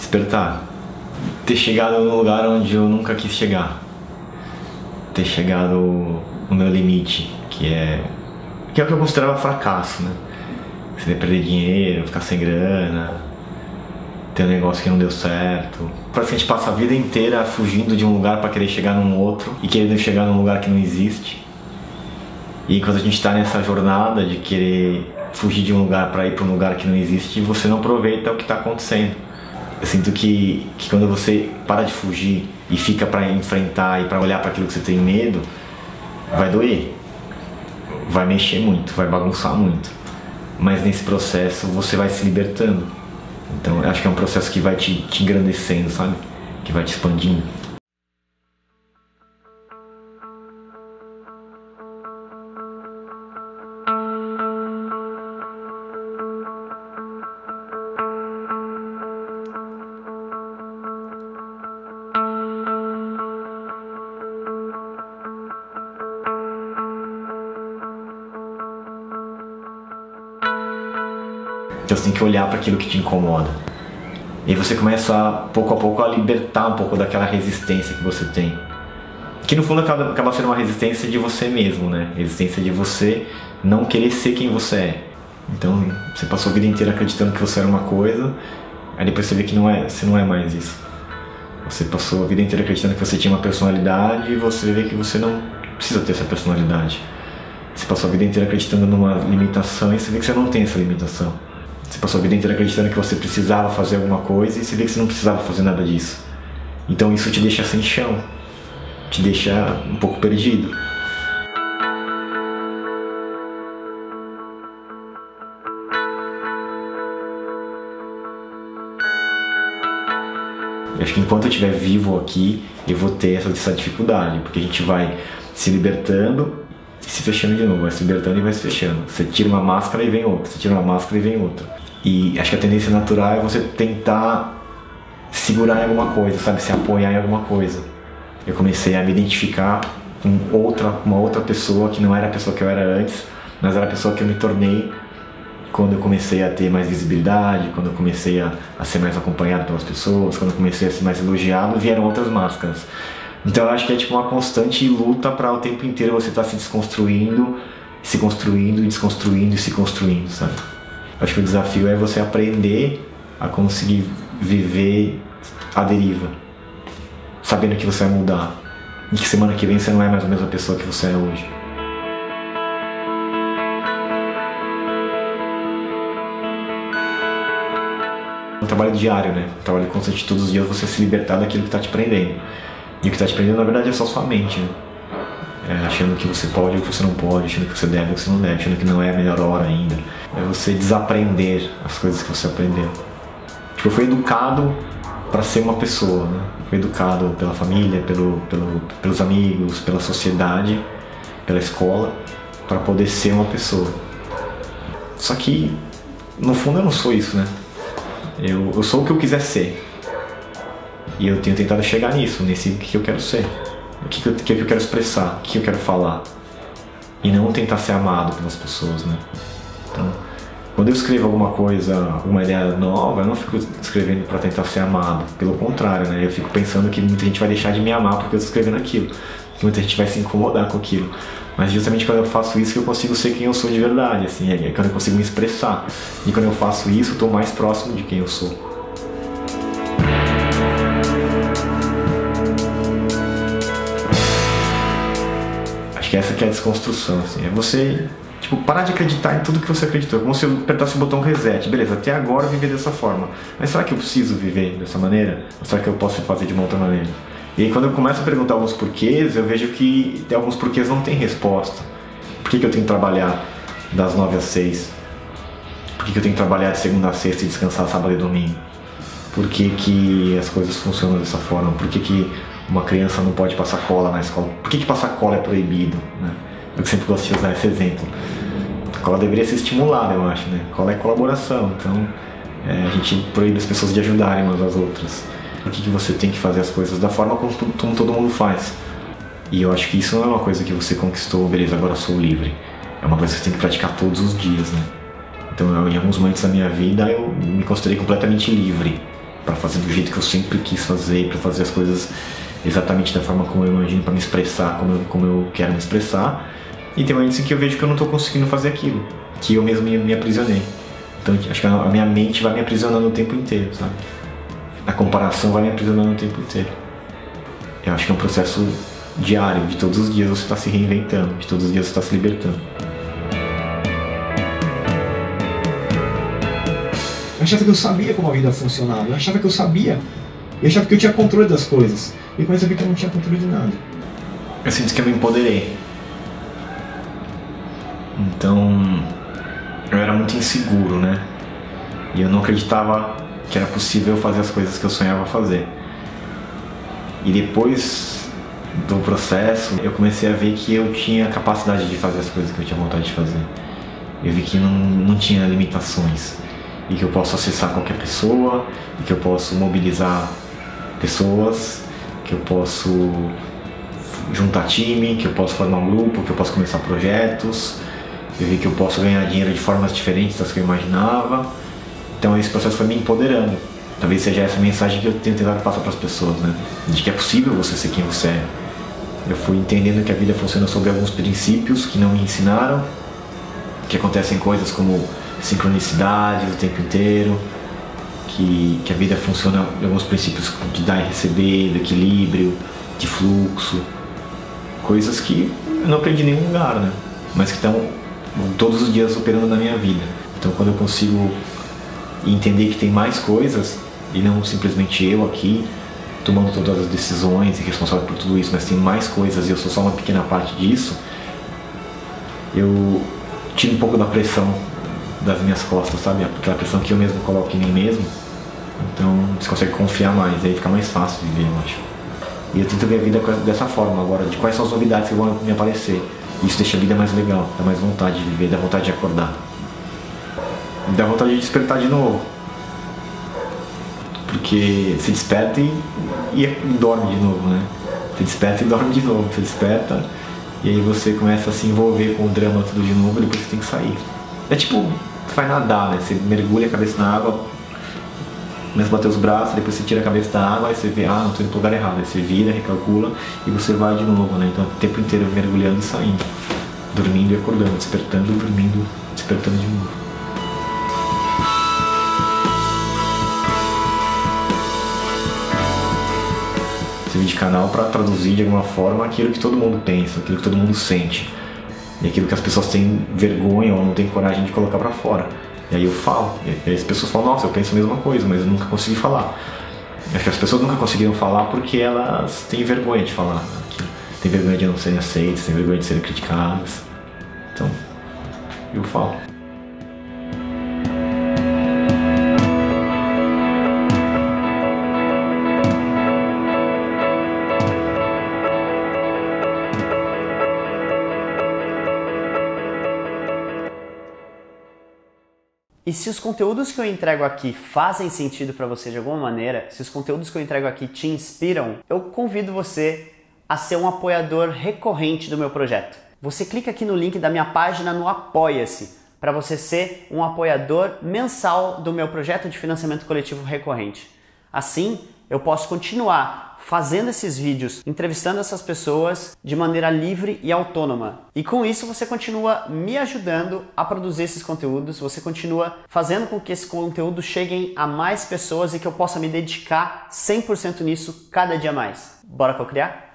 despertar. Ter chegado num lugar onde eu nunca quis chegar. Ter chegado no meu limite, que é o que eu considerava fracasso, né? Você perder dinheiro, ficar sem grana, ter um negócio que não deu certo. Parece que a gente passa a vida inteira fugindo de um lugar para querer chegar num outro e querendo chegar num lugar que não existe. E quando a gente está nessa jornada de querer fugir de um lugar para ir para um lugar que não existe, você não aproveita o que está acontecendo. Eu sinto que quando você para de fugir e fica para enfrentar e para olhar para aquilo que você tem medo, vai doer, vai mexer muito, vai bagunçar muito. Mas nesse processo você vai se libertando. Então eu acho que é um processo que vai te engrandecendo, sabe? Que vai te expandindo. Então você tem que olhar para aquilo que te incomoda. E aí você começa, pouco a pouco, a libertar um pouco daquela resistência que você tem. Que no fundo acaba sendo uma resistência de você mesmo, né? Resistência de você não querer ser quem você é. Então você passou a vida inteira acreditando que você era uma coisa, aí depois você vê que você não é mais isso. Você passou a vida inteira acreditando que você tinha uma personalidade e você vê que você não precisa ter essa personalidade. Você passou a vida inteira acreditando numa limitação e você vê que você não tem essa limitação. Você passou a vida inteira acreditando que você precisava fazer alguma coisa e você vê que você não precisava fazer nada disso. Então isso te deixa sem chão, te deixa um pouco perdido. Eu acho que enquanto eu estiver vivo aqui, eu vou ter essa dificuldade, porque a gente vai se libertando e se fechando de novo, vai se libertando e vai se fechando. Você tira uma máscara e vem outra, você tira uma máscara e vem outra. E acho que a tendência natural é você tentar segurar em alguma coisa, sabe? Se apoiar em alguma coisa. Eu comecei a me identificar com uma outra pessoa que não era a pessoa que eu era antes, mas era a pessoa que eu me tornei quando eu comecei a ter mais visibilidade, quando eu comecei a ser mais acompanhado pelas pessoas, quando eu comecei a ser mais elogiado, vieram outras máscaras. Então eu acho que é tipo uma constante luta para o tempo inteiro você estar se desconstruindo, se construindo, desconstruindo e se construindo, sabe? Acho que o desafio é você aprender a conseguir viver à deriva, sabendo que você vai mudar e que semana que vem você não é mais a mesma pessoa que você é hoje. É um trabalho diário, né? Um trabalho constante, todos os dias você se libertar daquilo que está te prendendo. E o que está te prendendo na verdade é só sua mente, né? Achando que você pode ou que você não pode, achando que você deve ou que você não deve, achando que não é a melhor hora ainda. É você desaprender as coisas que você aprendeu. Tipo, eu fui educado para ser uma pessoa, né? Fui educado pela família, pelos amigos, pela sociedade, pela escola, para poder ser uma pessoa. Só que, no fundo, eu não sou isso, né? Eu sou o que eu quiser ser. E eu tenho tentado chegar nisso, nesse que eu quero ser. O que eu quero expressar, o que eu quero falar. E não tentar ser amado pelas pessoas, né? Então, quando eu escrevo alguma coisa, alguma ideia nova, eu não fico escrevendo para tentar ser amado. Pelo contrário, né? Eu fico pensando que muita gente vai deixar de me amar porque eu estou escrevendo aquilo. Que muita gente vai se incomodar com aquilo. Mas justamente quando eu faço isso que eu consigo ser quem eu sou de verdade, assim. É quando eu consigo me expressar. E quando eu faço isso, eu estou mais próximo de quem eu sou. Acho que essa que é a desconstrução, assim. É você, tipo, parar de acreditar em tudo que você acreditou. É como se eu apertasse o botão reset. Beleza, até agora eu vivi dessa forma. Mas será que eu preciso viver dessa maneira? Ou será que eu posso fazer de uma outra maneira? E aí quando eu começo a perguntar alguns porquês, eu vejo que tem alguns porquês não tem resposta. Por que eu tenho que trabalhar das 9 às 6? Por que eu tenho que trabalhar de segunda a sexta e descansar sábado e domingo? Por que as coisas funcionam dessa forma? Por que uma criança não pode passar cola na escola? Por que passar cola é proibido, né? Eu sempre gosto de usar esse exemplo. A cola deveria ser estimulada, eu acho, né? Cola é colaboração, então a gente proíbe as pessoas de ajudarem umas às outras. Por que você tem que fazer as coisas da forma como todo mundo faz? E eu acho que isso não é uma coisa que você conquistou, beleza, agora eu sou livre. É uma coisa que você tem que praticar todos os dias, né? Então em alguns momentos da minha vida eu me considerei completamente livre. para fazer do jeito que eu sempre quis fazer, para fazer as coisas exatamente da forma como eu imagino, para me expressar como eu quero me expressar. E tem momentos em que eu vejo que eu não estou conseguindo fazer aquilo, que eu mesmo me aprisionei. Então acho que a minha mente vai me aprisionando o tempo inteiro, sabe? A comparação vai me aprisionando o tempo inteiro. Eu acho que é um processo diário, de todos os dias você está se reinventando, de todos os dias você está se libertando. Eu achava que eu sabia como a vida funcionava, eu achava que eu sabia, eu achava que eu tinha controle das coisas. E comecei a ver que eu não tinha controle de nada. Eu sinto que eu me empoderei. Então, eu era muito inseguro, né? E eu não acreditava que era possível fazer as coisas que eu sonhava fazer. E depois do processo, eu comecei a ver que eu tinha capacidade de fazer as coisas que eu tinha vontade de fazer. Eu vi que não tinha limitações. E que eu posso acessar qualquer pessoa, e que eu posso mobilizar pessoas, que eu posso juntar time, que eu posso formar um grupo, que eu posso começar projetos. Eu vi que eu posso ganhar dinheiro de formas diferentes das que eu imaginava. Então esse processo foi me empoderando. Talvez seja essa mensagem que eu tenho tentado passar para as pessoas, né? De que é possível você ser quem você é. Eu fui entendendo que a vida funciona sobre alguns princípios que não me ensinaram, que acontecem coisas como sincronicidade o tempo inteiro, que a vida funciona em alguns princípios de dar e receber, de equilíbrio, de fluxo, coisas que eu não aprendi em nenhum lugar, né? Mas que estão todos os dias operando na minha vida. Então quando eu consigo entender que tem mais coisas e não simplesmente eu aqui tomando todas as decisões e responsável por tudo isso, mas tem mais coisas e eu sou só uma pequena parte disso, eu tiro um pouco da pressão das minhas costas, sabe? Aquela pressão que eu mesmo coloco em mim mesmo. Então você consegue confiar mais, aí fica mais fácil viver, eu acho. E eu tento ver a vida dessa forma agora, de quais são as novidades que vão me aparecer. Isso deixa a vida mais legal, dá mais vontade de viver, dá vontade de acordar. Dá vontade de despertar de novo. Porque se desperta e dorme de novo, né? Você desperta e dorme de novo, você desperta e aí você começa a se envolver com o drama tudo de novo e depois você tem que sair. É tipo, você vai nadar, né? Você mergulha a cabeça na água, começa a bater os braços, depois você tira a cabeça da água, aí você vê, não, tô indo pro lugar errado. Aí você vira, recalcula e você vai de novo, né? Então o tempo inteiro mergulhando e saindo, dormindo e acordando, despertando, dormindo, despertando de novo. Serve de canal para traduzir de alguma forma aquilo que todo mundo pensa, aquilo que todo mundo sente. E aquilo que as pessoas têm vergonha ou não têm coragem de colocar pra fora. E aí eu falo, e aí as pessoas falam, nossa, eu penso a mesma coisa, mas eu nunca consegui falar. Acho que as pessoas nunca conseguiram falar porque elas têm vergonha de falar. Têm vergonha de não serem aceitas, têm vergonha de serem criticadas. Então, eu falo. E se os conteúdos que eu entrego aqui fazem sentido para você de alguma maneira, se os conteúdos que eu entrego aqui te inspiram, eu convido você a ser um apoiador recorrente do meu projeto. Você clica aqui no link da minha página no Apoia-se para você ser um apoiador mensal do meu projeto de financiamento coletivo recorrente. Assim, eu posso continuar fazendo esses vídeos, entrevistando essas pessoas de maneira livre e autônoma. E com isso você continua me ajudando a produzir esses conteúdos, você continua fazendo com que esse conteúdo chegue a mais pessoas e que eu possa me dedicar 100% nisso cada dia mais. Bora cocriar?